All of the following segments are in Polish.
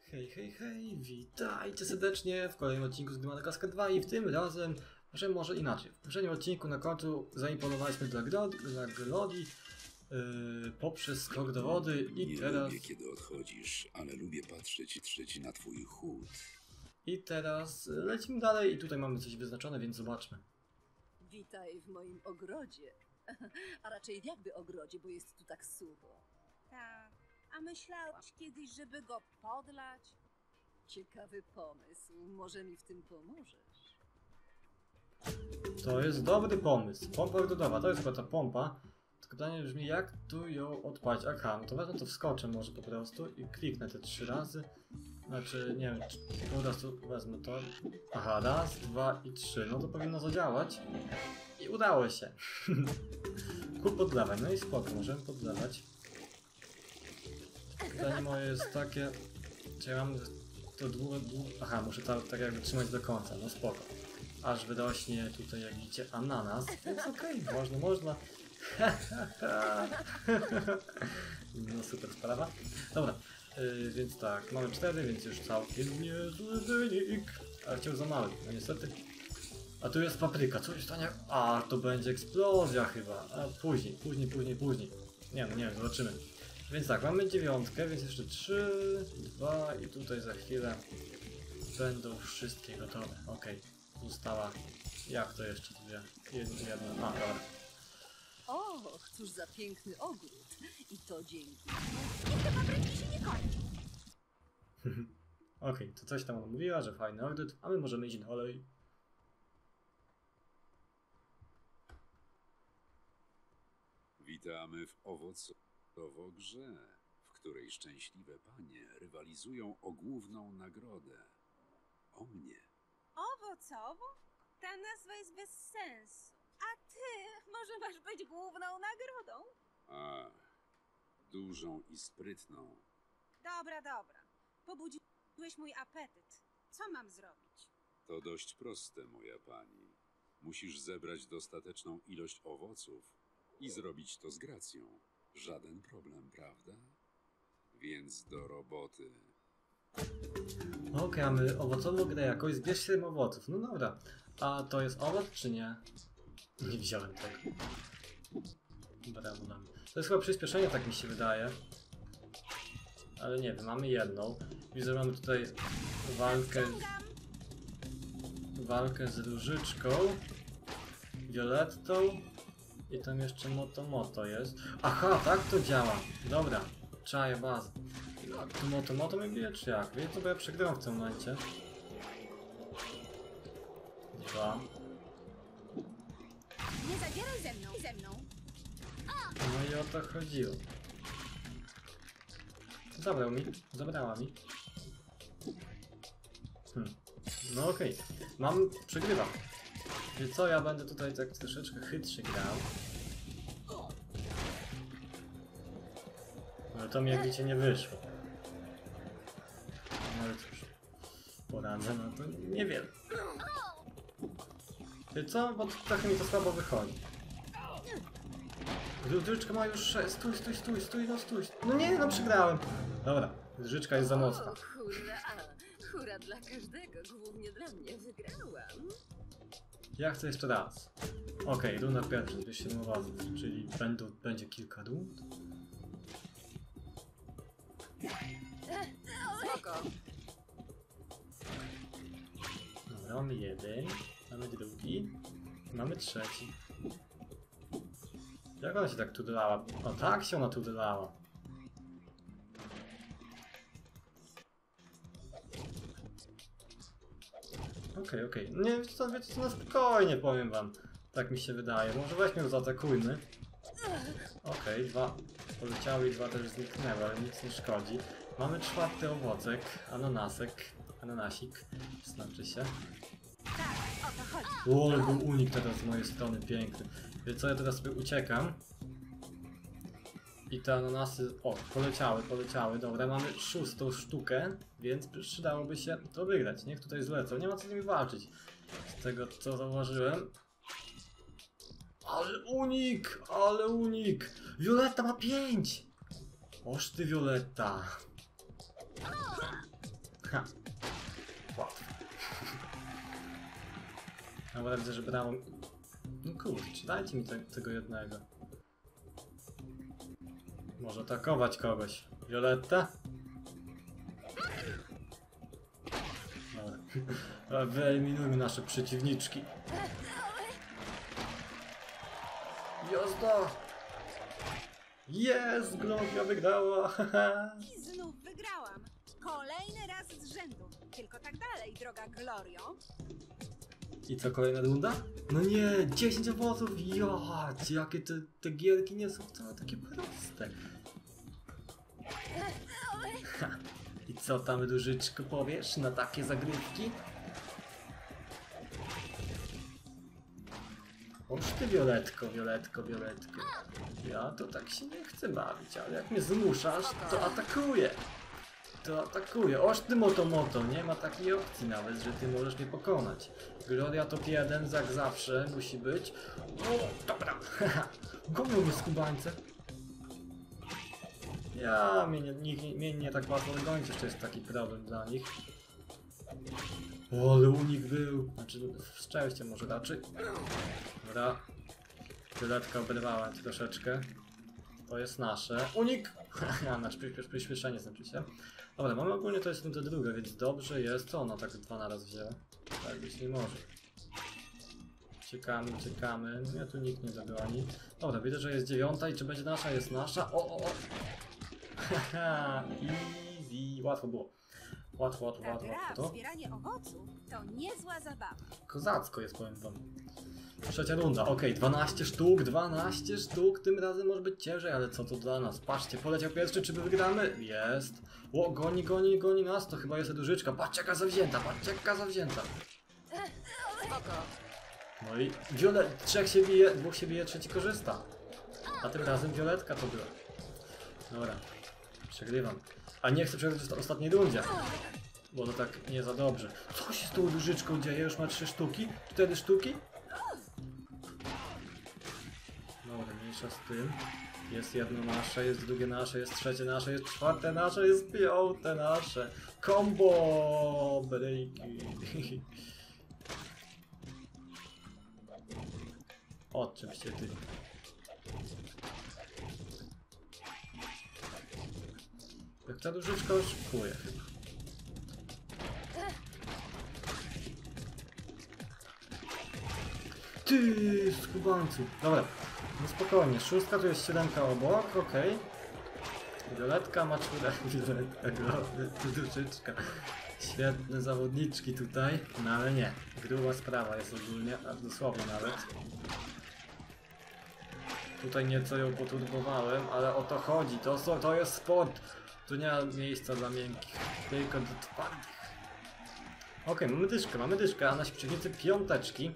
Hej, hej, hej, witajcie serdecznie w kolejnym odcinku z gry Madagaskar 2 i w tym razem, że może inaczej. W poprzednim odcinku na końcu zaimponowaliśmy dla Glodii poprzez skok do wody i Nie teraz... lubię, kiedy odchodzisz, ale lubię patrzeć na twój chód. I teraz lecimy dalej i tutaj mamy coś wyznaczone, więc zobaczmy. Witaj w moim ogrodzie. A raczej jakby ogrodzie, bo jest tu tak sucho. Tak. A myślałaś kiedyś, żeby go podlać? Ciekawy pomysł. Może mi w tym pomożesz? To jest dobry pomysł. Pompa oddodowa, to jest chyba ta pompa. Tylko pytanie brzmi, jak tu ją odpalić? Aha, no to wezmę to wskoczę może po prostu i kliknę te 3 razy. Znaczy, nie wiem, po prostu wezmę to. Aha, raz, 2 i 3. No to powinno zadziałać. I udało się. Kup podlewać, no i spoko, możemy podlewać. Pytanie moje jest takie, czy ja mam to długo... Aha, muszę tak jakby trzymać do końca, no spoko. Aż wyrośnie tutaj, jak widzicie, ananas, więc okej, można. No super sprawa. Dobra, więc tak, mamy 4, więc już całkiem niezły wynik. Ale chciał za mały, no niestety. A tu jest papryka, co się stanie? A, to będzie eksplozja chyba. A później. Nie wiem, zobaczymy. Więc tak, mamy 9, więc jeszcze 3, 2 i tutaj za chwilę będą wszystkie gotowe. Okej, została... Jak to jeszcze dwie? Jedna. A, dobra. Och, cóż za piękny ogród. I to dzięki. Niech te papryki się nie kończą. Okej, to coś tam ona mówiła, że fajny ogród, a my możemy iść dalej. Witamy w owocowo-grze, w której szczęśliwe panie rywalizują o główną nagrodę. O mnie. Owocowo? Ta nazwa jest bez sensu. A ty może masz być główną nagrodą? Ach, dużą i sprytną. Dobra. Pobudziłeś mój apetyt. Co mam zrobić? To dość proste, moja pani. Musisz zebrać dostateczną ilość owoców i zrobić to z gracją. Żaden problem, prawda? Więc do roboty. Okej, mamy owocową grę jakoś, zbierz 7 owoców. No dobra, a to jest owoc czy nie? Nie wziąłem tego. Brawo nam. To jest chyba przyspieszenie, tak mi się wydaje. Ale nie wiem, mamy jedną. Widzę, mamy tutaj walkę z różyczką, violettą i tam jeszcze moto jest. Aha, tak to działa. Dobra, czaję bazę. Tu moto mnie bije czy jak? Wiecie co, bo ja przegrałem w tym momencie. 2. Nie zadzieraj ze mną. No i o to chodziło. Zabrała mi. No okej. Przegrywam. Czyli co, ja będę tutaj tak troszeczkę chytrze grał. Ale to mi jak widzicie nie wyszło. No ale cóż. Poradzę na to niewiele. Czyli co? Bo trochę mi to słabo wychodzi. Różyczka ma już 6. Stój. No nie, no przegrałem. Dobra, różyczka jest za mocna. O, hurra dla każdego, głównie dla mnie. Wygrałam. Ja chcę jeszcze raz. Okej, runda pierwsza, 207 owoców, czyli będzie kilka rund. Spoko. Dobra, mamy jeden, mamy drugi, mamy trzeci. Jak ona się tak tudlała? O, tak się ona tudlała. Okej. Nie, wiecie co, na spokojnie powiem wam. Tak mi się wydaje. Może weźmy ją zaatakujmy. Okej, 2 poleciały i 2 też zniknęły, ale nic nie szkodzi. Mamy 4 owocek, ananasik, znaczy się. Tak, o to chodzi. O, ale był unik teraz z mojej strony, piękny. Więc co, ja teraz sobie uciekam. I te ananasy, o, poleciały, dobra, mamy 6. sztukę, więc przydałoby się to wygrać. Niech tutaj zlecą, nie ma co z nimi walczyć. Z tego co zauważyłem. Ale unik! Violetta ma 5! Oż ty, Violetta. Ha. Łatwo. Dobra, widzę, że bramą... No kurczę, dajcie mi tego jednego. Może atakować kogoś. Violetta? Dobra. Wyeliminujmy nasze przeciwniczki. Jazda! Jest! Gloria wygrała! I znów wygrałam. Kolejny raz z rzędu. Tylko tak dalej, droga Glorio. I co, kolejna runda? No nie, 10 owoców! Jać, jakie te gierki nie są wcale takie proste. Ha. I co tam, Różyczko, powiesz na takie zagrywki? Oż ty, Violetko, Violetko, Violetko. Ja to tak się nie chcę bawić, ale jak mnie zmuszasz, to atakuję. To atakuję. Oż ty, Moto, nie ma takiej opcji nawet, że ty możesz mnie pokonać. Gloria top 1, jak zawsze musi być. O, dobra. Gonią mnie skubańce. Mnie nie tak łatwo dogonić, jeszcze jest taki problem dla nich. O, ale unik był. Znaczy, szczęście może raczej. Dobra. Violetka oberwała troszeczkę. To jest nasze. Unik! Nasz przyspieszenie znaczy się. Dobra, mamy ogólnie to jest rundę druga, więc dobrze jest. Co ona tak 2 na raz wzięła? Tak być nie może. Uciekamy. Ja tu nikt nie dogoni. Dobra, widzę, że jest 9 i czy będzie nasza? Jest nasza. O! Haha, easy. Łatwo było. Łatwo Ta to. zbieranie owoców to niezła zabawa. Kozacko jest, powiem wam. Trzecia runda, okej, 12 sztuk, tym razem może być ciężej, ale co to dla nas? Patrzcie, poleciał pierwszy, czy my wygramy? Jest. O, goni nas, to chyba jest Różyczka. Patrzcie jaka zawzięta. No i trzech się bije, 2 się bije, trzeci korzysta. A tym razem Violetka to była. Dobra, przegrywam. A nie chcę przegrać w ostatniej rundzie. Bo to tak nie za dobrze. Co się z tą Różyczką dzieje? Już ma 3 sztuki? 4 sztuki? Dobra, mniejsza z tym. Jest jedno nasze, jest drugie nasze, jest trzecie nasze, jest czwarte nasze, jest 5 nasze. Combo breaki. Oczywiście ty. Jak ta Różyczka oszukuje chyba. Ty, skubańcu. Dobra, no spokojnie. 6 tu jest 7 obok, okej. Violetka ma 4. Różyczka. Świetne zawodniczki tutaj, no ale nie. Gruba sprawa jest ogólnie, a dosłownie nawet. Tutaj nieco ją poturbowałem, ale o to chodzi. To jest sport. Tu nie ma miejsca dla miękkich, tylko do twardych. Okej, mamy dyszkę, a nasi przeciwnicy 5.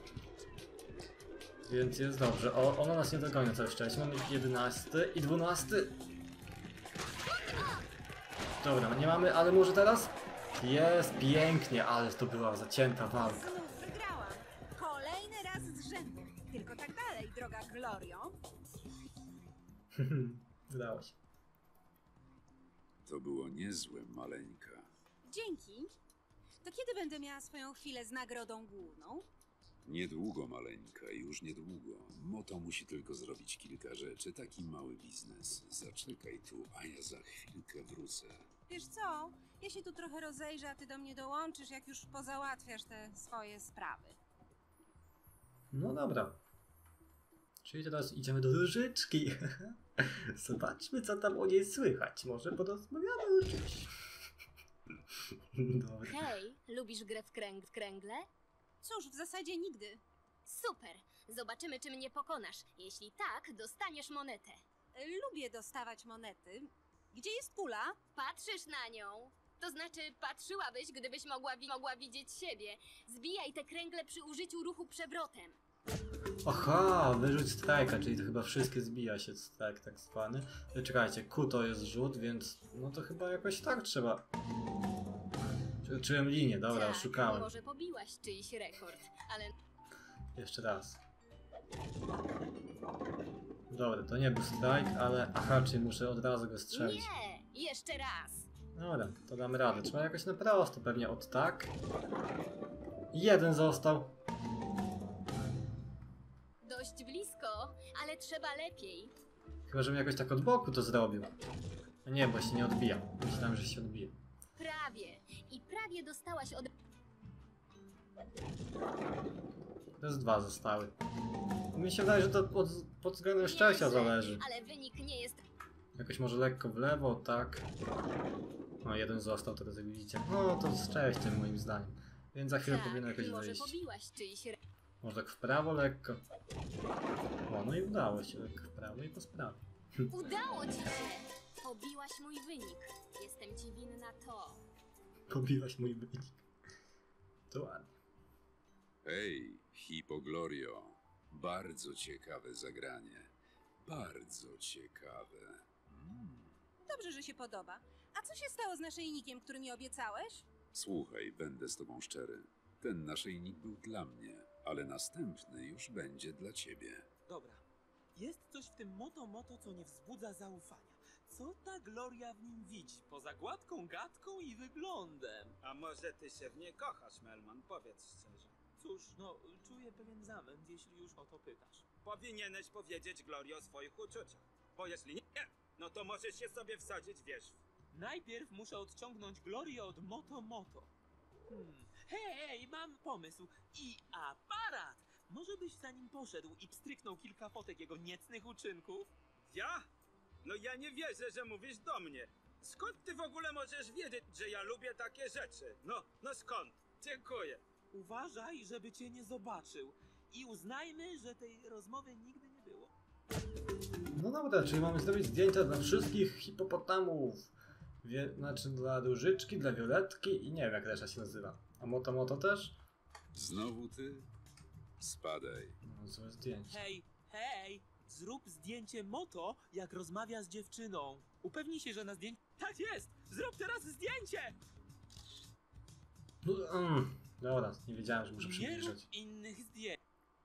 Więc jest dobrze. Ona nas nie dogoni, całe szczęście. Mamy 11 i 12. Dobra, nie mamy, ale może teraz? Jest, pięknie, ale to była zacięta walka. Znów wygrałam. Kolejny raz z rzędu. Tylko tak dalej, droga Glorio. Udało się. To było niezłe, maleńka. Dzięki. To kiedy będę miała swoją chwilę z nagrodą główną? Niedługo, maleńka, już niedługo. Moto musi tylko zrobić kilka rzeczy. Taki mały biznes. Zaczekaj tu, a ja za chwilkę wrócę. Wiesz co? Ja się tu trochę rozejrzę, a ty do mnie dołączysz, jak już pozałatwiasz te swoje sprawy. No dobra. Czyli teraz idziemy do Różyczki. Zobaczmy, co tam o niej słychać. Może porozmawiamy o czymś. Dobra. Hej, lubisz grę w kręgle? Cóż, w zasadzie nigdy. Super! Zobaczymy, czy mnie pokonasz. Jeśli tak, dostaniesz monetę. Lubię dostawać monety. Gdzie jest kula? Patrzysz na nią. To znaczy, patrzyłabyś, gdybyś mogła widzieć siebie. Zbijaj te kręgle przy użyciu ruchu przewrotem. Aha, wyrzuć strajka, czyli to chyba wszystkie zbija się strajk tak zwany. Czekajcie, Q to jest rzut, więc no to chyba jakoś tak trzeba. Czułem linię, dobra, Tak, oszukałem. może pobiłaś czyjś rekord, ale Jeszcze raz. Dobra, to nie był strajk, ale aha, czyli muszę od razu go strzelić. nie! Jeszcze raz! Dobra, to damy radę. Trzeba jakoś na prosto, pewnie od tak. Jeden został. Dość blisko, ale trzeba lepiej. Chyba, żebym jakoś tak od boku to zrobił. A nie, bo się nie odbija. Myślałem, że się odbije. Prawie. I prawie dostałaś od... Teraz 2 zostały. Mi się wydaje, że to pod względem szczęścia Nieźle, zależy. Ale wynik nie jest... Jakoś może lekko w lewo, tak. No, jeden został teraz, jak widzicie. No, to z szczęściem moim zdaniem. Więc za chwilę powinno jakoś może wyjść. pobiłaś czyjś... Może tak w prawo lekko. O, no i udało się. Lekko w prawo i po sprawie. Udało ci się! Pobiłaś mój wynik. Jestem ci winna to. Pobiłaś mój wynik. To ładnie. Hej, Hipoglorio. Bardzo ciekawe zagranie. Bardzo ciekawe. Dobrze, że się podoba. A co się stało z naszyjnikiem, który mi obiecałeś? Słuchaj, będę z tobą szczery. Ten naszyjnik był dla mnie, ale następny już będzie dla ciebie. Dobra. Jest coś w tym moto, co nie wzbudza zaufania. Co ta Gloria w nim widzi? Poza gładką gadką i wyglądem. A może ty się w nie kochasz, Melman? Powiedz szczerze. Cóż, no, czuję pewien zamęt, jeśli już o to pytasz. Powinieneś powiedzieć Glorii o swoich uczuciach. Bo jeśli nie, no to możesz się sobie wsadzić w wierzch. Najpierw muszę odciągnąć Glorię od moto. Hej, mam pomysł. I aparat! Może byś za nim poszedł i pstryknął kilka fotek jego niecnych uczynków? Ja? No ja nie wierzę, że mówisz do mnie. Skąd ty w ogóle możesz wiedzieć, że ja lubię takie rzeczy? No skąd? Dziękuję. Uważaj, żeby cię nie zobaczył. I uznajmy, że tej rozmowy nigdy nie było. No dobra, czyli mamy zrobić zdjęcia dla wszystkich hipopotamów. Znaczy dla Różyczki, dla Violetki i nie wiem jak reszta się nazywa. A Moto też? Znowu ty? Spadaj. No złe zdjęcie. Hej! Zrób zdjęcie moto, jak rozmawia z dziewczyną. Upewnij się, że na zdjęciu... Tak jest! Zrób teraz zdjęcie! No, dobra, nie wiedziałem, że muszę Nie przybliżyć. rób innych zdjęć.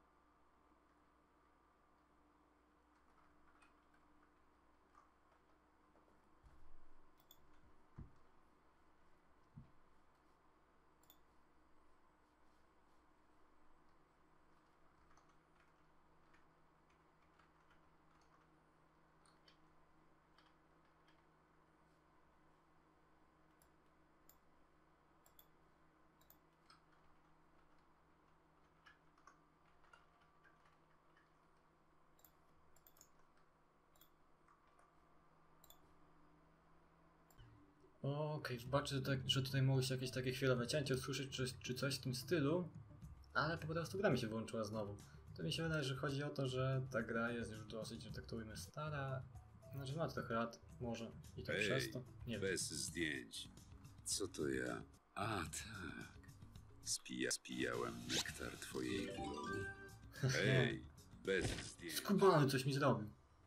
Okej, zobaczę, że tutaj mogły się jakieś takie chwilowe cięcie usłyszeć, czy coś w tym stylu, ale po prostu gra mi się wyłączyła znowu. To mi się wydaje, że chodzi o to, że ta gra jest już dosyć, że tak to ujmę, stara. Znaczy ma trochę lat, może i tak przez to. Nie wiem. Bez zdjęć. Co to ja? A, tak. Spijałem nektar twojej wróżki. Hej, bez zdjęć. Skubany coś mi zrobił.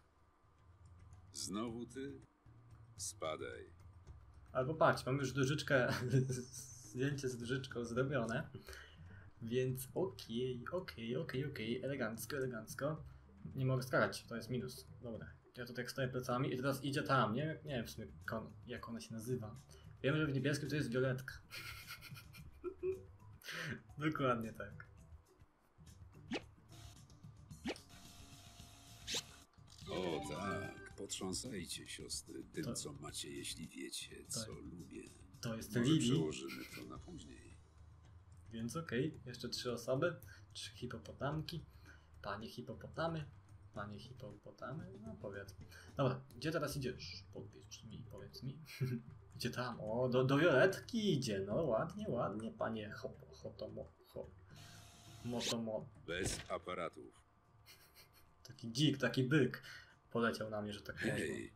Znowu ty? Spadaj. Albo patrz, mam już Różyczkę, zdjęcie z Różyczką zrobione. Więc okej, elegancko. Nie mogę skakać, to jest minus. Dobra, ja tutaj stoję plecami i teraz idzie tam, nie wiem w sumie jak ona się nazywa. Wiem, że w niebieskim to jest Violetka. Dokładnie tak. O tak, potrząsajcie siostry tym, To- co macie, jeśli wiecie, to- co lubię. To jest Może Lili, przełożymy to na później. więc jeszcze 3 osoby, 3 hipopotamki, panie hipopotamy, no powiedz. Dobra, gdzie teraz idziesz? Powiedz mi. Gdzie tam? O, do Violetki idzie, no ładnie, panie motomo. Bez aparatów. Taki dzik, taki byk poleciał na mnie, że tak można Hej,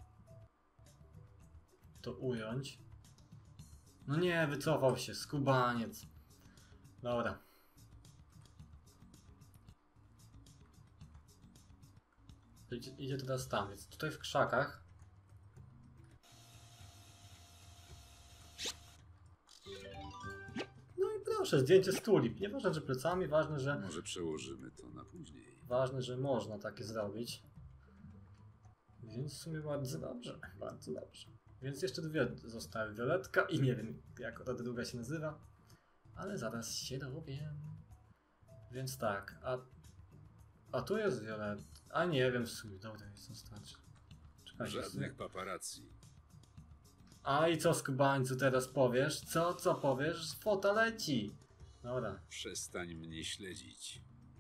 to ująć. No nie, wycofał się, skubaniec. Dobra. Idzie teraz tam, więc tutaj w krzakach. No i proszę, zdjęcie z tulip. Nieważne, że plecami, może przełożymy to na później. ważne, że można takie zrobić. Więc w sumie bardzo dobrze. Więc jeszcze dwie zostały. Violetka i nie wiem, jak ta druga się nazywa. Ale zaraz się dowiem. Więc tak, a tu jest Violet. A nie wiem w sumie, dobra, jest zostać. Czekajcie. Żadnych paparazzi. A i co, skubańcu, teraz powiesz? Co powiesz? Fota leci. Dobra. Przestań mnie śledzić.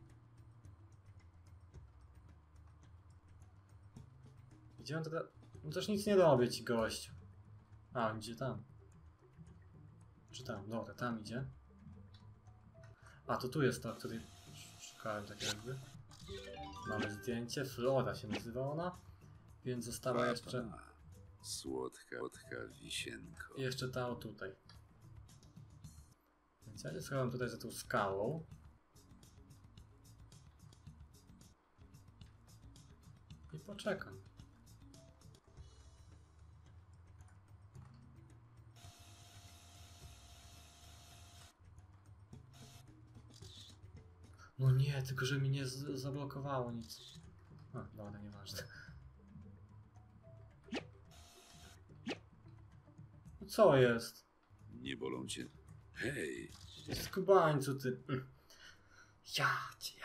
Gdzie on teraz? No też nic nie robi ci gościu. A, on idzie tam. Czy tam? Dobra, tam idzie. A, to tu jest ta, której szukałem tak jakby. Mamy zdjęcie, Flora się nazywa ona. Więc została jeszcze... Słodka wisienko. Jeszcze ta o tutaj. Więc ja się schowam tutaj za tą skałą. I poczekam. No nie, tylko że mi nie zablokowało nic. A, dobra, nieważne. No co jest? Nie bolą cię? Hej, Skubańcu ty. Jadź.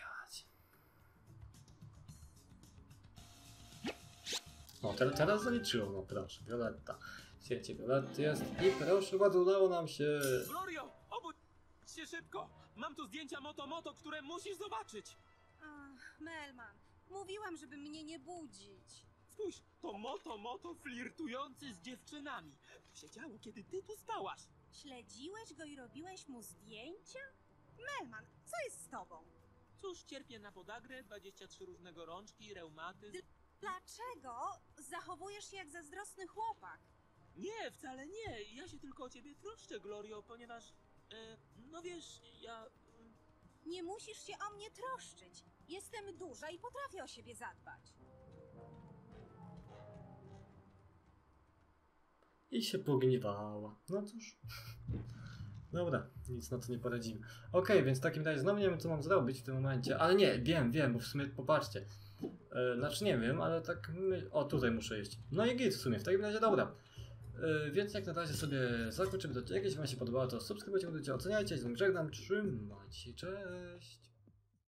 O, teraz zaliczyło, no proszę, Violetta. Zdjęcie Violetty jest i proszę bardzo, udało nam się. Glorio, obudź się szybko! Mam tu zdjęcia Moto, które musisz zobaczyć! Ach, Melman, mówiłam, żeby mnie nie budzić. Spójrz, to Moto flirtujący z dziewczynami. To się działo, kiedy ty tu spałaś. Śledziłeś go i robiłeś mu zdjęcia? Melman, co jest z tobą? Cóż, cierpię na podagrę, 23 różne gorączki, reumatyzm. Dlaczego zachowujesz się jak zazdrosny chłopak? Nie, wcale nie. Ja się tylko o ciebie troszczę, Glorio, ponieważ... no wiesz, ja... Nie musisz się o mnie troszczyć. Jestem duża i potrafię o siebie zadbać. I się pogniewała. No cóż. Dobra, nic na to nie poradzimy. Okej, więc w takim razie znowu nie wiem, co mam zrobić w tym momencie. Ale nie, wiem, bo w sumie popatrzcie. Znaczy nie wiem, ale tak... O, tutaj muszę iść. No i git w sumie, w takim razie dobra. Więc jak na razie sobie zakończymy to. Jak wam się podobało, to subskrybujcie, oceniajcie, z wami żegnam, trzymajcie się, cześć.